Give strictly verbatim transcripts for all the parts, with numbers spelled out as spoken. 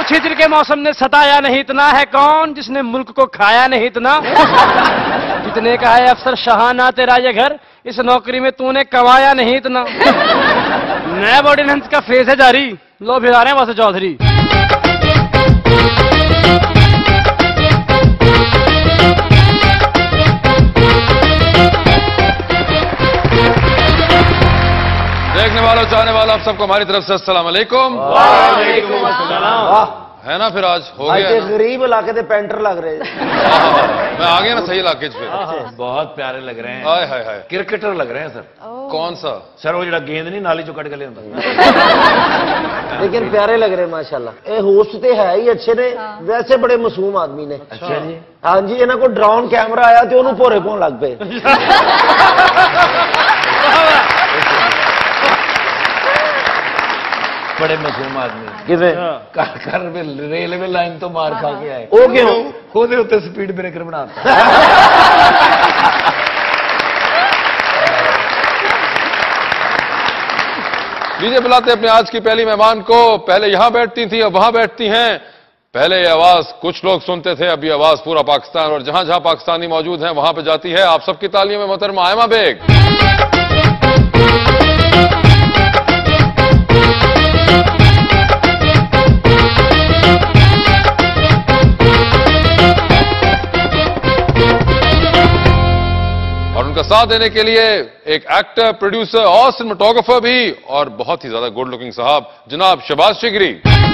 कुछ हिजर के मौसम ने सताया नहीं इतना, है कौन जिसने मुल्क को खाया नहीं इतना। जितने का है अफसर शहाना तेरा ये घर, इस नौकरी में तूने कमाया नहीं इतना। नया ऑर्डिनेंस का फेज है जारी, लो फिर आ रहे हैं वहां से चौधरी। देखने वालों चाहने वालों आप सबको हमारी तरफ से अस्सलाम वालेकुम। वालेकुम अस्सलाम। है ना फिर आज हो गया ना? गरीब इलाके के पेंटर लग रहे हैं। मैं आ गया ना सही इलाके फिर। बहुत प्यारे लग रहे हैं। हाय हाय हाय। क्रिकेटर लग रहे हैं सर। कौन सा सर? वो जरा गेंद नहीं नाली चो कट के ले लेकिन प्यारे लग रहे माशाल्लाह। ये होस्ट तो है ही अच्छे ने, वैसे बड़े मासूम आदमी ने। अच्छा जी। हाँ जी, इन्होंने को ड्रोन कैमरा आया तो उन्होंने भोरे पाउन लग पे। बड़े मासूम आदमी किवें कर कर रेलवे लाइन तो मार खा के आए। ओ क्यों? ਉਹਦੇ ਉੱਤੇ स्पीड ब्रेकर बनाता। लीजिए बुलाते अपने आज की पहली मेहमान को। पहले यहां बैठती थी अब वहां बैठती हैं। पहले ये आवाज कुछ लोग सुनते थे, अब ये आवाज पूरा पाकिस्तान, और जहां जहां पाकिस्तानी मौजूद हैं वहां पे जाती है। आप सबकी तालियों में मोहतरमा आइमा बेग। और उनका साथ देने के लिए एक एक्टर, प्रोड्यूसर और सिनेमेटोग्राफर भी, और बहुत ही ज्यादा गुड लुकिंग साहब जनाब Shahbaz Shigri.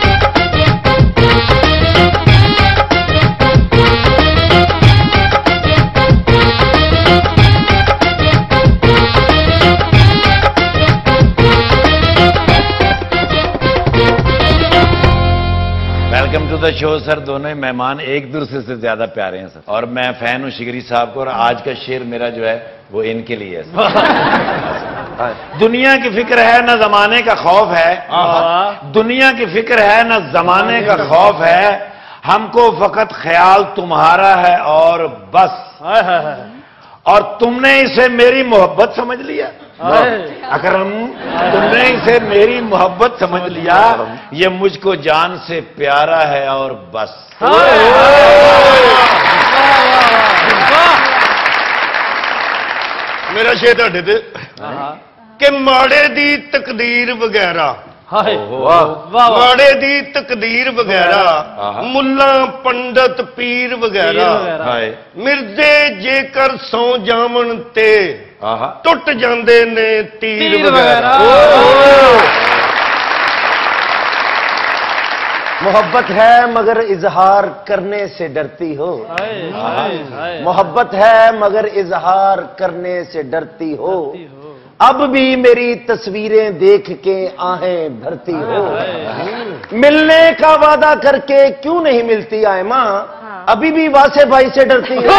Welcome to the show sir. दोनों ही मेहमान एक दूसरे से ज्यादा प्यारे हैं सर, और मैं फैन हूं शिगरी साहब को, और आज का शेर मेरा जो है वो इनके लिए है सर। दुनिया की फिक्र है ना जमाने का खौफ है, दुनिया की फिक्र है ना जमाने का खौफ है, हमको फकत ख्याल तुम्हारा है और बस, और तुमने इसे मेरी मोहब्बत समझ लिया। अकरम, तुमने इसे मेरी मोहब्बत समझ लिया, ये मुझको जान से प्यारा है और बस। मेरा शेर ਤੁਹਾਡੇ ਤੇ कि माड़े दी तकदीर वगैरह, माड़े दी तकदीर वगैरह, मुल्ला पंडित पीर वगैरह, मिर्जे जेकर सौ जावन ते टुट जांदे ने तीर वगैरह। मोहब्बत है मगर इजहार करने से डरती हो, मोहब्बत है मगर इजहार करने से डरती हो, अब भी मेरी तस्वीरें देख के आहें भरती हो, मिलने का वादा करके क्यों नहीं मिलती आइमा, अभी भी वासे भाई से डरती हो।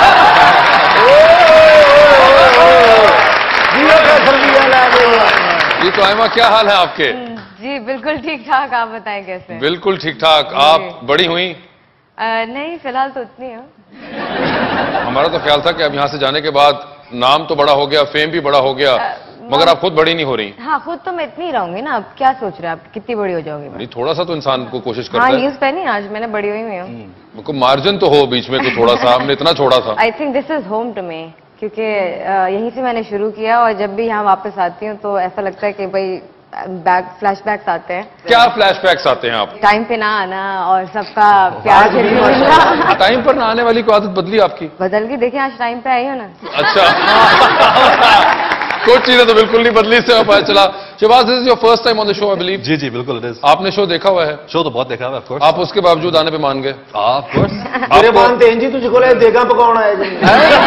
जी तो आइमा क्या हाल है आपके? जी बिल्कुल ठीक ठाक, आप बताएं कैसे? बिल्कुल ठीक ठाक। आप बड़ी हुई? आ, नहीं फिलहाल तो उतनी है। हमारा तो ख्याल था कि अब यहां से जाने के बाद नाम तो बड़ा हो गया, फेम भी बड़ा हो गया, मगर आप खुद बड़ी नहीं हो रही। हाँ खुद तो मैं इतनी रहूंगी ना, अब क्या सोच रहे हैं आप कितनी बड़ी हो जाओगी? नहीं, थोड़ा सा तो इंसान को कोशिश करता हाँ, है। न्यूज पे नहीं आज मैंने बड़ी हुई हुई हूँ, को मार्जिन तो हो बीच में को थोड़ा सा, हमने इतना छोड़ा था। I think this is home to me, क्योंकि यहीं से मैंने शुरू किया, और जब भी यहाँ वापस आती हूँ तो ऐसा लगता है कि भाई बैक फ्लैशबैक्स आते हैं। क्या फ्लैशबैक्स आते हैं आप? टाइम पे ना आना और सबका प्यार से मिलना। टाइम पर ना आने वाली कोई आदत बदली आपकी? बदल गई, देखिए आज टाइम पे आई हो ना। अच्छा। कुछ चीजें तो बिल्कुल नहीं बदली, से पता चला। Shahbaz, this is your first time on the show I believe? जी जी बिल्कुल इट इज। आपने शो देखा हुआ है? शो तो बहुत देखा हुआ है, ऑफ कोर्स। आप उसके बावजूद आने पे मान गए? Of course. मेरे मानते हैं जी, तुझको ले देगा पकौन आए जी।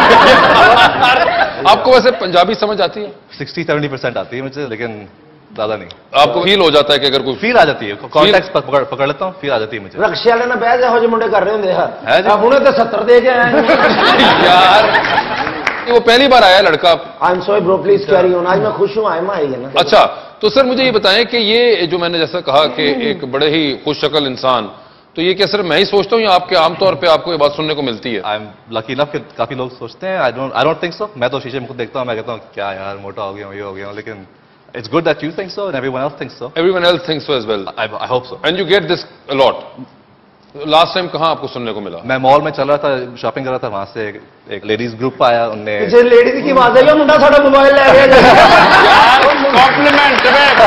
आपको वैसे पंजाबी समझ आती है? सिक्सटी सेवेंटी परसेंट आती है मुझे, लेकिन ज्यादा नहीं। आपको फील हो जाता है कि अगर कोई फील आ जाती है, कॉन्टेक्स्ट पर पकड़ पकड़ लेता हूँ, फील आ जाती है मुझे। रक्शे वाले ना बह जाओ जो मुंडे कर रहे होंगे है जी। अब उन्हें तो सत्तर दे के आए यार। वो पहली बार आया लड़का? I am sorry bro, please carry on. आज मैं खुश हूँ, आइमा आई है ना। अच्छा, तो सर मुझे ये बताएं कि ये जो मैंने जैसा कहा कि एक बड़े ही खुश शक्ल इंसान, तो ये क्या सिर्फ मैं ही सोचता हूँ या आपके आमतौर पे आपको ये बात सुनने को मिलती है? आई एम लकी इनफ कि काफी लोग सोचते हैं। I don't I don't think so. मैं तो शीशे में खुद देखता हूँ, मैं कहता हूँ क्या यार मोटा हो गया हूँ, ये हो गया हूँ, लेकिन It's good that you think so and everyone else thinks so. Everyone else thinks so as well. I, I hope so. And you get this a lot. Last time कहाँ आपको सुनने को मिला? मैं मॉल में चल रहा था, शॉपिंग कर रहा था, वहां से एक, एक लेडीज ग्रुप आया, उनने पीछे लेडीज की आवाज आई, मुंडा साडा मोबाइल ले गया यार, कॉम्प्लीमेंट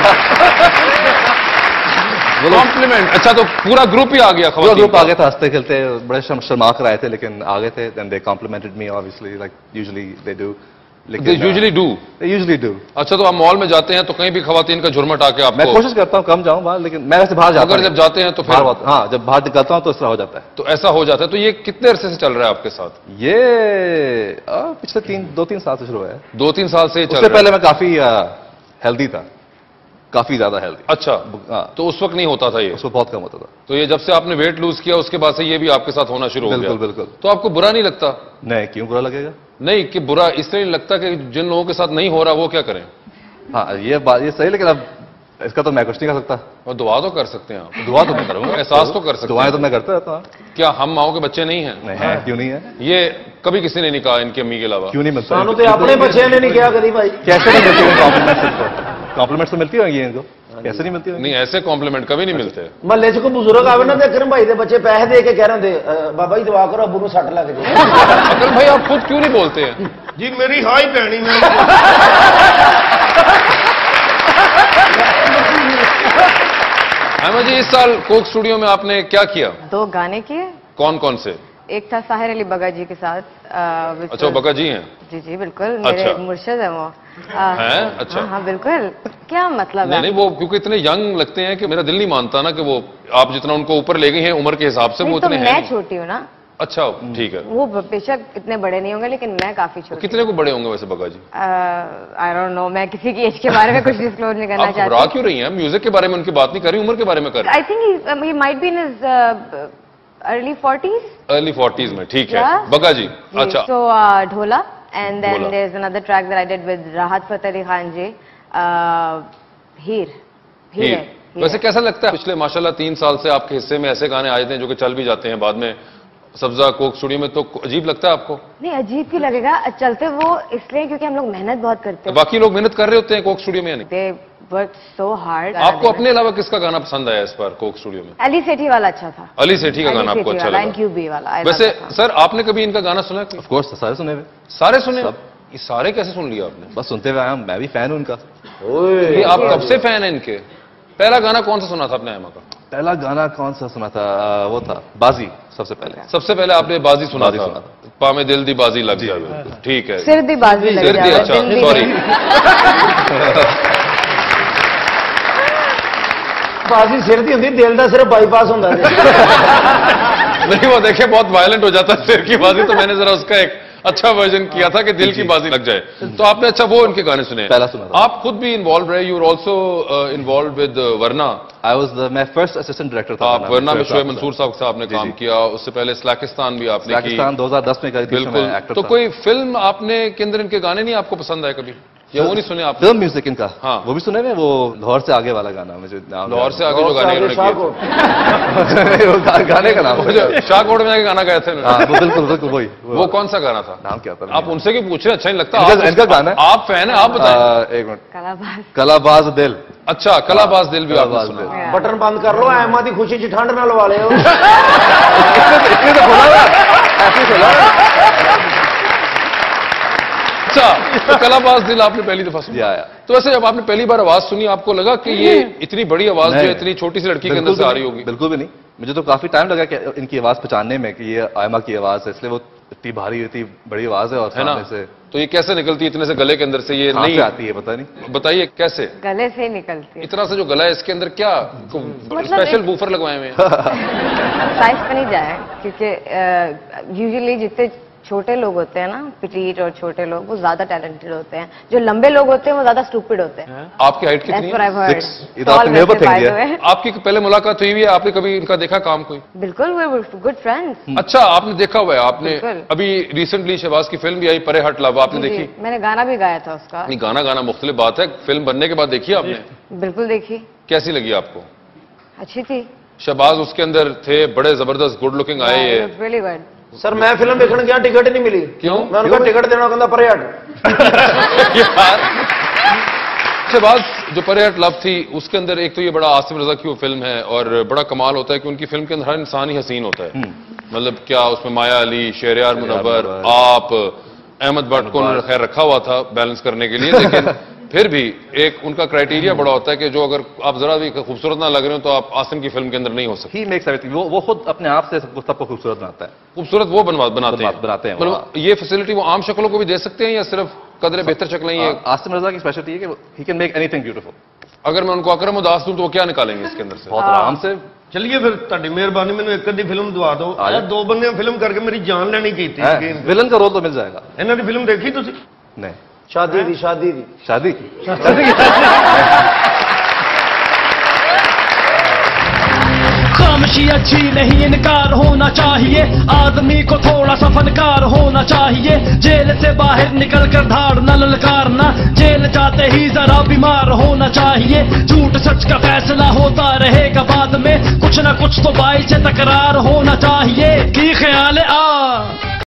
कॉम्प्लीमेंट। अच्छा, तो पूरा ग्रुप ही आ गया? पूरा ग्रुप आ गया था, हंसते खेलते बड़े शर्मा कर आए थे, लेकिन आ गए थे। Then they complimented me obviously like usually they do. They usually do. They usually do. अच्छा, तो आप मॉल में जाते हैं तो कहीं भी खवातीन का झुरमट आके आपको? मैं कोशिश करता हूँ कम जाऊँ बाहर, लेकिन मैं वैसे बाहर जाता हूँ। अगर जब जाते हैं तो फिर? हाँ, जब बाहर निकलता हूँ तो इस तरह हो जाता है। तो ऐसा हो जाता है। तो ये कितने अरसे से चल रहा है आपके साथ? ये आ, पिछले तीन दो तीन साल से शुरू है। दो तीन साल से चल रहा है? उससे पहले मैं काफी हेल्दी था, काफी ज्यादा हेल्दी। अच्छा, तो उस वक्त नहीं होता था ये? उस वक्त बहुत कम होता था। तो ये जब से आपने वेट लूज किया उसके बाद से ये भी आपके साथ होना शुरू हो गया? बिल्कुल बिल्कुल। तो आपको बुरा नहीं लगता? नहीं, क्यों बुरा लगेगा? नहीं, कि बुरा इसलिए नहीं लगता कि जिन लोगों के साथ नहीं हो रहा वो क्या करें? हाँ, ये बात ये सही, लेकिन अब इसका तो मैं कुछ नहीं कर सकता। और दुआ तो कर सकते हैं आप? दुआ तो मैं करूँगा, एहसास तो कर सकते हैं। दुआएं तो मैं करता रहता हूँ। क्या हम माओ के बच्चे नहीं हैं? नहीं है, क्यों नहीं है? ये कभी किसी ने नहीं कहा इनकी अम्मी के अलावा? क्यों नहीं मिलता? सानू तो अपने बच्चे ने नहीं किया कभी भाई। कैसे नहीं मिलती कॉम्प्लीमेंट? कॉम्प्लीमेंट तो मिलती होंगी इनको, कैसे नहीं मिलती? नहीं, ऐसे कॉम्प्लीमेंट कभी नहीं मिलते। महल्ले च कोई बुजुर्ग आवे ना, अकरम भाई दे बच्चे पैसे दे के कह रहे होंगे बाबा जी दुआ करो अबू को सट लग जाए। अकरम भाई आप खुद क्यों नहीं बोलते हैं? जी मेरी हाँ ही पैनी में। आइमा जी, इस साल कोक स्टूडियो में आपने क्या किया? दो गाने किए। कौन कौन से? एक था साहिर अली बगा जी के साथ। uh, अच्छा, वो बगा जी हैं? जी जी बिल्कुल, मेरे अच्छा। मुर्शिद है वो। हैं? अच्छा। हाँ, हाँ बिल्कुल। क्या मतलब नहीं है? नहीं, वो क्योंकि इतने यंग लगते हैं कि मेरा दिल नहीं मानता ना कि वो आप जितना उनको ऊपर ले गई हैं उम्र के हिसाब से, वो तो इतने मैं हैं। छोटी हूँ ना। अच्छा, ठीक है। वो बेशक इतने बड़े नहीं होंगे, लेकिन मैं काफी छोटी। कितने को बड़े होंगे वैसे बगा जी? आई डोंट नो, मैं किसी की एज के बारे में कुछ डिस्क्लोज नहीं करना आप घबरा चाहती। क्यों रही हैं? म्यूजिक के बारे में उनकी बात नहीं कर रही, उम्र के बारे में कर रही। I think he might be in his early forties. Early forties में, ठीक है। Yeah. बगा जी, अच्छा। So uh, Dhola, and then Dhola. there's another track that I did with राहत फतेह अली खान जी, uh, हीर। हीर हीर। है, हीर वैसे है। कैसा लगता है पिछले माशाल्लाह तीन साल से आपके हिस्से में ऐसे गाने आए थे जो कि चल भी जाते हैं बाद में सब्जा कोक स्टूडियो में, तो अजीब लगता है आपको? नहीं, अजीब क्यों लगेगा? चलते वो इसलिए क्योंकि हम लोग मेहनत बहुत करते हैं। बाकी लोग मेहनत कर रहे होते हैं कोक स्टूडियो में या नहीं? They work so hard. आपको अपने अलावा किसका गाना पसंद आया इस बार कोक स्टूडियो में? अली सेठी वाला अच्छा था। अली सेठी का अली गाना आपको सेठी अच्छा वाला, लगा? एन क्यू बी वाला। I वैसे love that song. सर, आपने कभी इनका गाना सुना? ऑफ कोर्स, सारे सुने हुए। सारे सुने? ये सारे कैसे सुन लिया आपने? बस सुनते हुए आया हूं, मैं भी फैन हूं उनका। ये आप कब से फैन है इनके? पहला गाना कौन सा सुना था आपने आइमा का? पहला गाना कौन सा सुना था? आ, वो था बाजी, सबसे पहले। सबसे पहले आपने बाजी सुना बाजी था? सुना था। पामे दिल दी बाजी लग जावे, ठीक है। सिर दी बाजी लग सिर दी, जावे, अच्छा, दिन दी सॉरी। बाजी सिर दी होंगी, दिल का सिर्फ बाईपास होता है। नहीं, वो देखे बहुत वायलेंट हो जाता है सिर की बाजी, तो मैंने जरा उसका एक अच्छा वर्जन किया था कि दिल की बाजी लग जाए। तो आपने अच्छा वो इनके गाने सुने? पहला सुना था। आप खुद भी इन्वॉल्व रहे, you are also involve with वरना। आई वॉज मैं फर्स्ट असिस्टेंट डायरेक्टर था। आप वरना में शोएब मंसूर साहब से आपने काम किया, उससे पहले स्लैकिस्तान भी आपने की। पाकिस्तान दो हज़ार दस में करी थी, बिल्कुल। एक्टर तो कोई फिल्म आपने के अंदर इनके गाने नहीं आपको पसंद आए कभी, या वो नहीं सुने आप? फिल्म म्यूजिक इनका, हाँ। वो भी सुने में, वो लाहौर से आगे वाला गाना मुझे नाम लाहौर से आगे जो गाने इन्होंने किए नहीं, वो गा- गाने का नाम थे। जो शाहकोट में आके गाना गाए थे हाँ, वो बिल्कुल बिल्कुल वही। वो कौन सा गाना था? नाम क्या था? आप उनसे क्यों पूछ रहे? अच्छा नहीं लगता? इनका- आप- इनका गाना है। आप फैन है, आप बताएं। आ, एक मिनट। कलाबाज। कलाबाज दिल। अच्छा, कलाबाज दिल भी आपने कलाबाज सुना? दिल। बटन बंद कर लो, आइमा दी खुशी च ठंड ना लवा ले। इसलिए तो बोला ना, ऐसे ही बोला। अच्छा, तो कलाबाज दिल आपने पहली दफा सुना? या, या। तो वैसे जब आपने पहली बार आवाज सुनी, आपको लगा कि ये इतनी बड़ी आवाज जो है नहीं। इतनी छोटी सी लड़की के अंदर बिल्कुल से आ भी रही नहीं, होगी? बिल्कुल भी नहीं। मुझे तो काफी टाइम लगा कि इनकी आवाज पहचानने में कि ये आयमा की आवाज है, इसलिए वो इतनी भारी, इतनी बड़ी आवाज है और है ना? सामने से तो ये कैसे निकलती है इतने से गले के अंदर से? ये कहाँ नहीं से आती है पता नहीं। बताइए कैसे? गले से ही निकलती है। इतना सा जो गला है इसके अंदर क्या स्पेशल एक- बूफर लगवाए हुए हैं? साइज पे नहीं जाए, क्योंकि यूजुअली जितने छोटे लोग होते हैं ना, पिटीट और छोटे लोग, वो ज्यादा टैलेंटेड होते हैं। जो लंबे लोग होते हैं वो ज्यादा स्टूपिड होते हैं। आपकी हाइट कितनी That's what है? I've heard. Six. ये तो आपने Tall मेरे को वैसे, फेंक by दिया। the way. आपकी पहले मुलाकात हुई हुई है? आपने कभी इनका देखा काम कोई? बिल्कुल, we were good friends. अच्छा, आपने देखा हुआ है? आपने बिल्कुल। अभी रिसेंटली शहबाज की फिल्म भी आई परे हट लव, आपने जी, देखी? मैंने गाना भी गाया था उसका। नहीं, गाना गाना मुख्तलिफ बात है, फिल्म बनने के बाद देखी आपने? बिल्कुल देखी। कैसी लगी आपको? अच्छी थी। शहबाज उसके अंदर थे, बड़े जबरदस्त गुड लुकिंग आए ये। Really good. सर मैं फिल्म देखने गया, टिकट ही नहीं मिली। क्यों? मैं उनका टिकट देना कहता परे हट। यार, सबसे बाद जो परेहट लव थी उसके अंदर एक तो ये बड़ा आसिफ रजा की वो फिल्म है और बड़ा कमाल होता है कि उनकी फिल्म के अंदर हर इंसान ही हसीन होता है। मतलब क्या उसमें माया अली, शेरियार मुनव्वर, आप, अहमद भट्ट को उन्होंने खैर रखा हुआ था बैलेंस करने के लिए, लेकिन फिर भी एक उनका क्राइटेरिया बड़ा होता है कि जो अगर आप जरा भी खूबसूरत ना लग रहे हो तो आप आसिम की फिल्म के अंदर नहीं हो सकते। ही मेक्स एवरीथिंग, वो वो खुद अपने आप से सबको सबको खूबसूरत बनाता है। खूबसूरत वो बनवा बनाते हैं बनाते हैं मतलब ये फैसिलिटी वो आम शक्लों को भी दे सकते हैं या सिर्फ कदरे बेहतर शक्लें ही है? आसिम रजा की स्पेशलिटी है कि he can make anything beautiful. अगर मैं उनको अकरम उदास दूं तो वो क्या निकालेंगे इसके अंदर से? बहुत आराम से। चलिए फिर ਤੁਹਾਡੀ ਮਿਹਰਬਾਨੀ ਮੈਨੂੰ ਇੱਕ ਅੱਧੀ ਫਿਲਮ ਦਵਾ ਦਿਓ। ਇਹ ਦੋ ਬੰਦਿਆਂ ਫਿਲਮ ਕਰਕੇ ਮੇਰੀ ਜਾਨ ਲੈਣੀ ਕੀਤੀ ਸੀ। विलन का रोल तो मिल जाएगा। ਇਹਨਾਂ ਦੀ ਫਿਲਮ ਦੇਖੀ ਤੁਸੀਂ? नहीं। शादी दी शादी दी शादी खामोशी अच्छी नहीं, इनकार होना चाहिए, आदमी को थोड़ा सा फनकार होना चाहिए। जेल से बाहर निकल कर धाड़ना ललकारना, जेल जाते ही जरा बीमार होना चाहिए। झूठ सच का फैसला होता रहेगा बाद में, कुछ ना कुछ तो बाई से तकरार होना चाहिए।